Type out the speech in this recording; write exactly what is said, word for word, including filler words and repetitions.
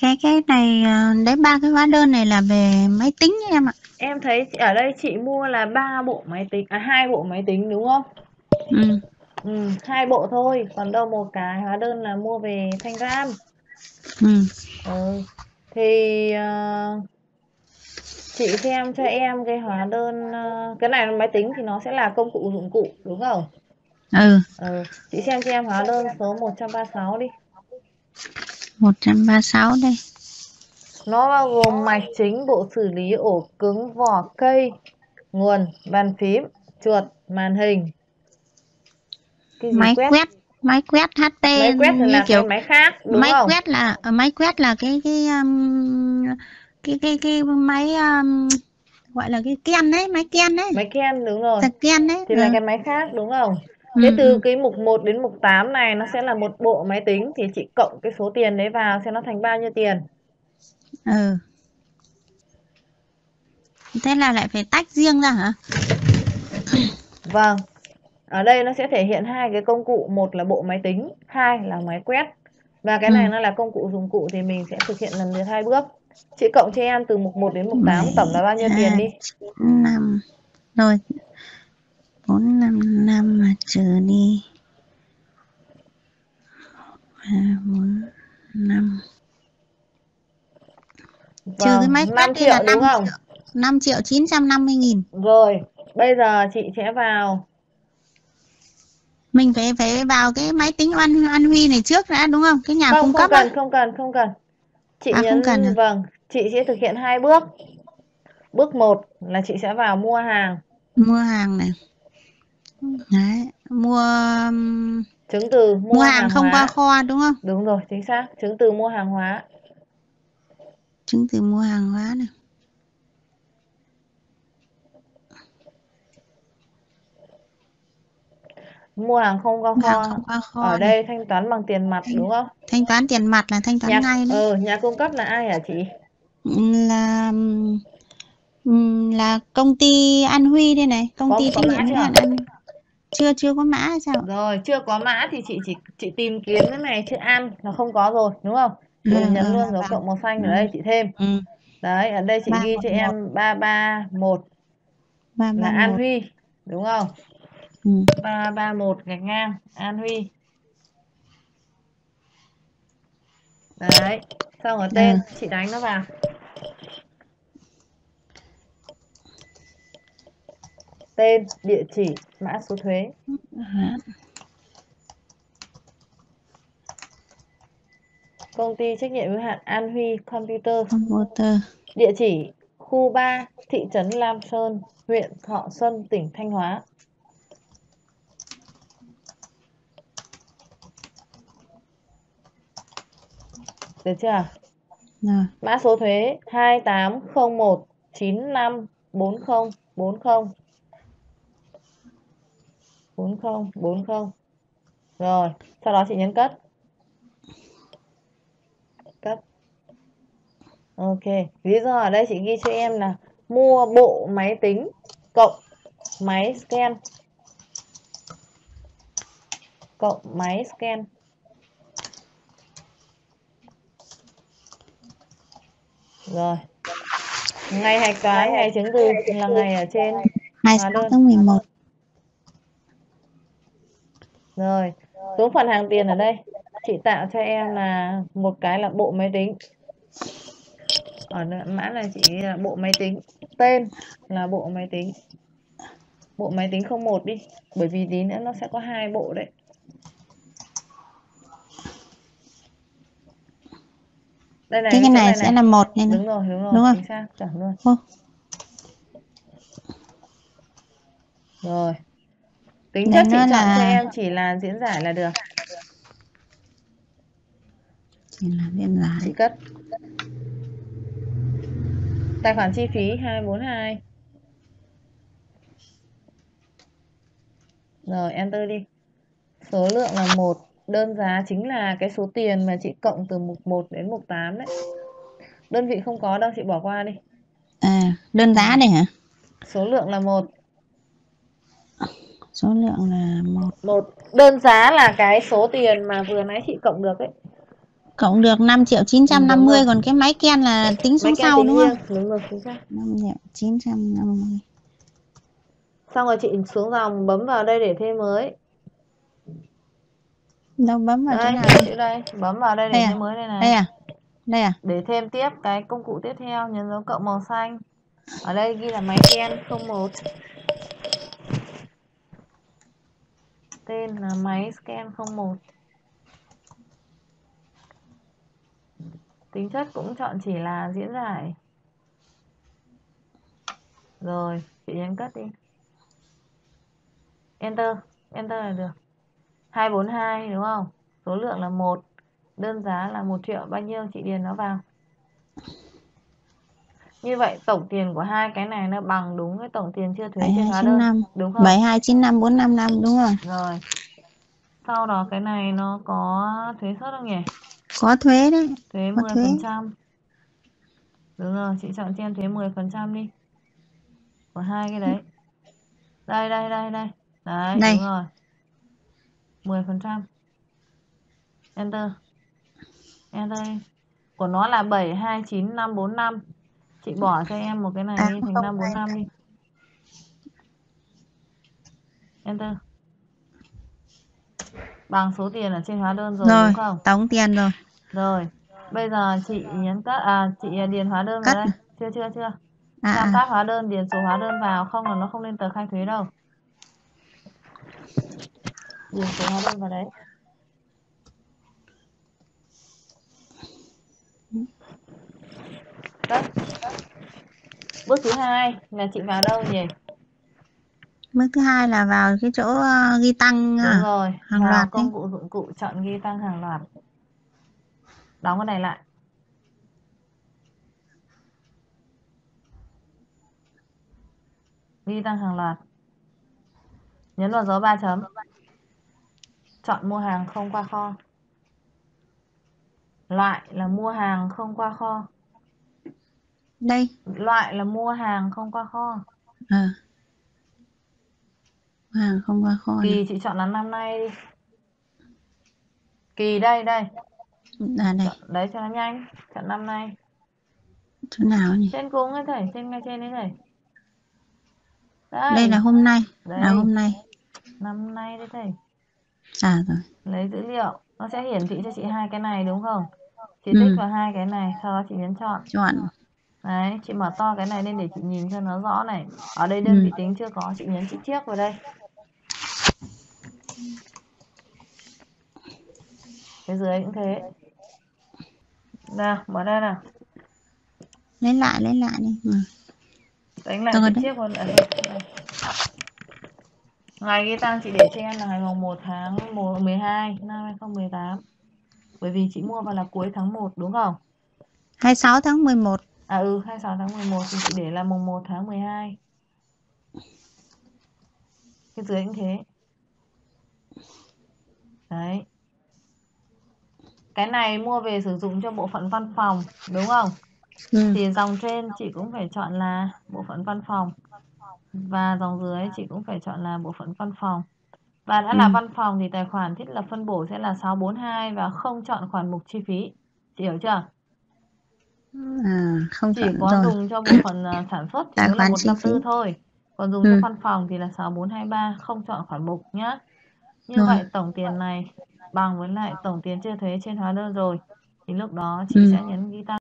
cái cái này đấy, ba cái hóa đơn này là về máy tính em ạ. Em thấy ở đây chị mua là ba bộ máy tính, à hai bộ máy tính đúng không? Ừ. Ừ, hai bộ thôi, còn đâu một cái hóa đơn là mua về thanh RAM. Ừ. Ừ. Thì uh, chị xem cho em cái hóa đơn, uh, cái này là máy tính thì nó sẽ là công cụ dụng cụ đúng không? Ừ. Ừ. Chị xem cho em hóa đơn số một trăm ba mươi sáu đi. một trăm ba mươi sáu đây. Nó bao gồm mạch chính, bộ xử lý, ổ cứng, vỏ cây, nguồn, bàn phím, chuột, màn hình. Cái gì Máy quét? quét, máy quét hát Máy tê quét thì như là cái kiểu máy khác đúng máy không? quét là máy quét là cái cái um, cái cái cái máy um, gọi là cái ken đấy, máy ken đấy, Máy Ken đúng rồi. ken đấy. Thì là Ừ. cái máy khác đúng không? Thế Ừ. từ Ừ. cái mục một đến mục tám này nó sẽ là một bộ máy tính, thì chị cộng cái số tiền đấy vào xem nó thành bao nhiêu tiền. Ừ. Thế là lại phải tách riêng ra hả? Vâng. Ở đây nó sẽ thể hiện hai cái công cụ, một là bộ máy tính, hai là máy quét. Và cái này Ừ. nó là công cụ dụng cụ thì mình sẽ thực hiện lần lượt hai bước. Chị cộng cho em từ mục một đến mục tám bảy, tổng là bao nhiêu tiền hai, đi. năm. Rồi, bốn năm năm mà trừ đi ba, bốn, năm. Trừ cái Vâng, máy quét năm đi là triệu đúng năm không? triệu, năm triệu chín trăm năm mươi nghìn. Rồi, bây giờ chị sẽ vào. Mình phải phải vào cái máy tính An An Huy này trước đã đúng không? Cái nhà Không, cung không cấp á. cần, không cần, không cần. Chị À không cần nhấn, à? vâng, chị sẽ thực hiện hai bước. Bước một là chị sẽ vào mua hàng. Mua hàng này. Đấy, mua Chứng từ mua mua hàng hàng không qua hóa. kho đúng không? Đúng rồi, chính xác. Chứng từ mua hàng hóa. Chứng từ mua hàng hóa này. Mua hàng không qua Mua hàng kho. không qua Ở kho này. đây thanh toán bằng tiền mặt Thanh, đúng không? thanh toán tiền mặt là thanh toán Nhà ngay đấy. ờ nhà cung cấp là ai hả chị? Là là công ty An Huy đây này, công Có ty có trách mã nhiệm hữu chưa? hạn An. Chưa chưa có mã hay sao? Rồi, chưa có mã thì chị chỉ chị tìm kiếm cái này chữ An là không có rồi, đúng không? Ừ, Chị nhấn ừ, luôn là dấu vào. cộng màu xanh Ừ. ở đây chị thêm. Ừ. Đấy, ở đây chị ba ghi một cho một em ba ba một ba là ba An một. Huy, đúng không? Ừ. ba ba một gạch ngang An Huy. Đấy, xong ở Ừ. tên chị đánh nó vào. Tên, địa chỉ, mã số thuế. Công ty trách nhiệm hữu hạn An Huy Computer. Computer. Địa chỉ khu ba, thị trấn Lam Sơn, huyện Thọ Xuân, tỉnh Thanh Hóa. Được chưa? Rồi. Mã số thuế hai tám không một chín năm bốn không bốn không bốn không bốn không. Rồi, sau đó chị nhấn cất. Cất. Ok, lý do ở đây chị ghi cho em là mua bộ máy tính cộng máy scan. Cộng máy scan. Rồi. Ngày hạch toán, ngày chứng từ là ngày ở trên hóa hai mươi sáu đơn. tháng mười một. Rồi, xuống phần hàng tiền ở đây. Chị tạo cho em là một cái là bộ máy tính. Ở mã này chỉ là bộ máy tính. Tên là bộ máy tính. Bộ máy tính không một đi. Bởi vì tí nữa nó sẽ có hai bộ đấy. Đây này, Cái cái cái chỗ này này sẽ này. là một này, này. Đúng rồi, đúng rồi, Đúng không? chính xác, chuẩn luôn. Ô. Rồi. Tính Này chất chị nó chọn cho là em chỉ là diễn giải là được. chỉ là biên giải. Chị cất. Tài khoản chi phí hai bốn hai. Rồi, enter đi. Số lượng là một. Đơn giá chính là cái số tiền mà chị cộng từ mục một đến mục tám đấy. Đơn vị không có đâu, chị bỏ qua đi. À, đơn giá này hả? Số lượng là một. Số lượng là một. Một. Đơn giá là cái số tiền mà vừa nãy chị cộng được ấy. Cộng được năm triệu chín trăm năm mươi, còn cái máy Ken là tính xuống sau tính đúng riêng. không? Đúng rồi, chính xác. năm triệu chín trăm năm mươi. Xong rồi chị xuống dòng bấm vào đây để thêm mới. Đâu bấm vào đây, chỗ nào đây? chữ đây, bấm vào đây để Đây à? thêm mới đây này. Đây à? Đây à? Để thêm tiếp cái công cụ tiếp theo, nhấn dấu cộng màu xanh. Ở đây ghi là máy Ken không một. Tên là máy Scan không một. Tính chất cũng chọn chỉ là diễn giải. Rồi, chị nhấn cất đi. Enter, Enter là được. hai bốn hai đúng không? Số lượng là một, đơn giá là một triệu, bao nhiêu chị điền nó vào. Như vậy tổng tiền của hai cái này nó bằng đúng cái tổng tiền chưa thuế trên hóa đơn, đúng không? bảy hai chín năm bốn năm năm đúng không? Rồi. Sau đó cái này nó có thuế suất không nhỉ? Có thuế đấy. Thuế có mười phần trăm. Đúng rồi, chị chọn cho em thuế mười phần trăm đi. Của hai cái đấy. Đây đây đây đây. Đấy, Đây. đúng rồi. mười phần trăm. Enter. Enter. Của nó là bảy hai chín năm bốn năm. Chị bỏ cho em một cái này đi thành năm bốn năm đi. Enter. Bằng số tiền ở trên hóa đơn rồi, rồi đúng không? Tổng tiền rồi. Rồi. Bây giờ chị nhấn cất, à chị điền hóa đơn vào đây. Chưa chưa chưa. À, Theo à. tab hóa đơn, điền số hóa đơn vào, không là nó không lên tờ khai thuế đâu. Điền số hóa đơn vào đấy. Cất. Bước thứ hai là chị vào đâu nhỉ? Bước thứ hai là vào cái chỗ uh, ghi tăng. Đúng à, rồi, hàng vào loạt công đấy. cụ dụng cụ chọn ghi tăng hàng loạt. Đóng cái này lại. Ghi tăng hàng loạt. Nhấn vào dấu ba chấm. Chọn mua hàng không qua kho. Loại là mua hàng không qua kho. Đây. Loại là mua hàng không qua kho. À. Hàng không qua kho. Kỳ này. chị chọn là năm nay đi. Kỳ đây đây. À đây. Chọn, đấy cho nó nhanh. Chọn năm nay. Chỗ nào nhỉ? Trên cùng ấy thầy, trên ngay trên đấy thầy. Đây. Đây là hôm nay. Đây. Là hôm nay. Năm nay đấy thầy. À rồi. Lấy dữ liệu, nó sẽ hiển thị cho chị hai cái này đúng không? Chị ừ. tích vào hai cái này, sau đó chị nhấn chọn. Chọn. Đấy, chị mở to cái này lên để chị nhìn cho nó rõ này. Ở đây đơn ừ. vị tính chưa có, chị nhấn chữ chiếc vào đây. Cái dưới cũng thế. Nào, mở ra nào. Lấy lại, lấy lại đi. Ừ. Đánh lại chữ chiếc vào đây. Ngày ghi tăng chị để cho em là ngày mùng một tháng mười hai năm hai không một tám. Bởi vì chị mua vào là cuối tháng một đúng không? hai mươi sáu tháng mười một. À ừ, hai mươi sáu tháng mười một thì chị để là mùng một tháng mười hai. Cái dưới cũng thế. Đấy. Cái này mua về sử dụng cho bộ phận văn phòng, đúng không? ừ. Thì dòng trên chị cũng phải chọn là bộ phận văn phòng. Và dòng dưới chị cũng phải chọn là bộ phận văn phòng. Và đã ừ. là văn phòng thì tài khoản thiết lập phân bổ sẽ là sáu bốn hai và không chọn khoản mục chi phí. Chị hiểu chưa? À, không chỉ chọn có rồi. dùng cho bộ phận uh, sản xuất thì Tài mới là khoản một chi năm phí. tư thôi. Còn dùng ừ. cho văn phòng thì là sáu bốn hai ba, không chọn khoản mục nhá. Như Rồi. vậy tổng tiền này bằng với lại tổng tiền chưa thuế trên hóa đơn rồi. Thì lúc đó chị ừ. sẽ nhấn ghi tăng.